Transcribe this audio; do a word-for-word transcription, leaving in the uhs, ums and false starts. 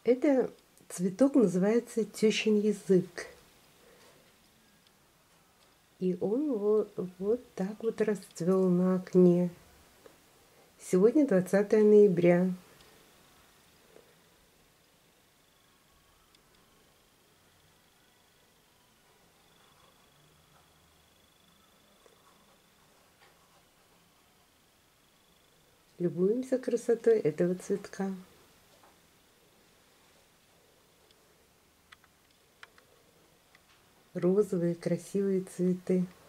Это цветок называется тещин язык. И он вот, вот так вот расцвел на окне. Сегодня двадцатое ноября. Любуемся красотой этого цветка. Розовые красивые цветы.